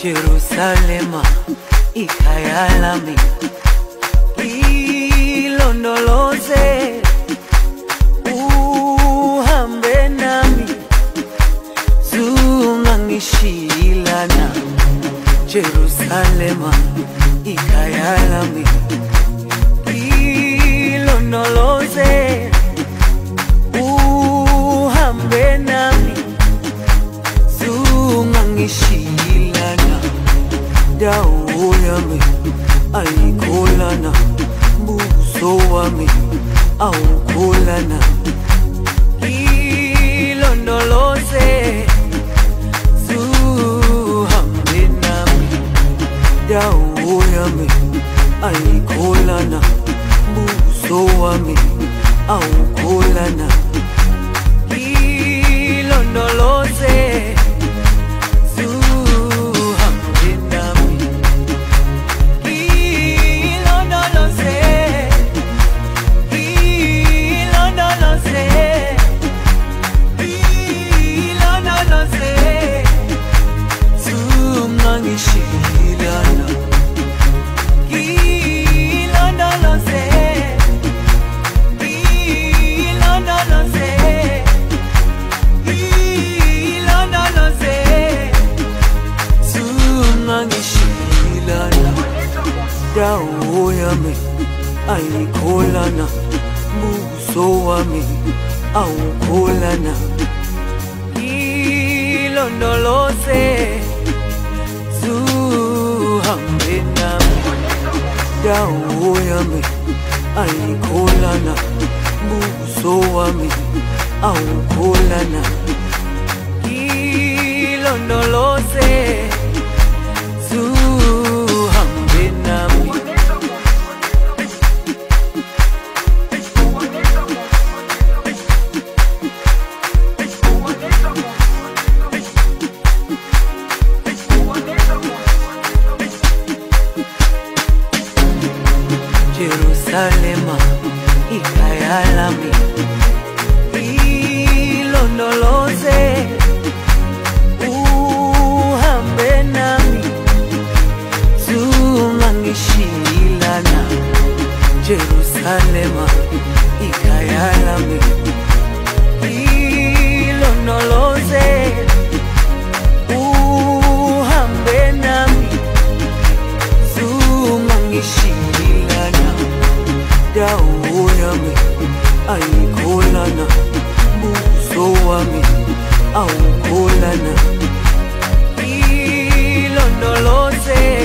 Jerusalema ikhaya lami, ilondoloze uhambe nami, zungangishilana. Jerusalema ikhaya lami, ilondoloze uhambe nami, zungangishilana. Dawo yami ayikholana, buso wami awukholana. Ilondoloze zuhambe nami. Dawo yami ayikholana, buso wami awukholana. Ilondoloze dawo yami ayikholana, buso wami awukholana. Ilondoloze zuhambe nami. Dawo yami ayikholana, buso wami awukholana. Ilondoloze zuhambe nami. Jerusalema ikhaya lami, ilondoloze uhambe nami, zungangishilana. Jerusalema ikhaya lami, ilondoloze uhambe nami, zungangishilana. Dawo yami ayikholana, buso wami awukholana. Ilondoloze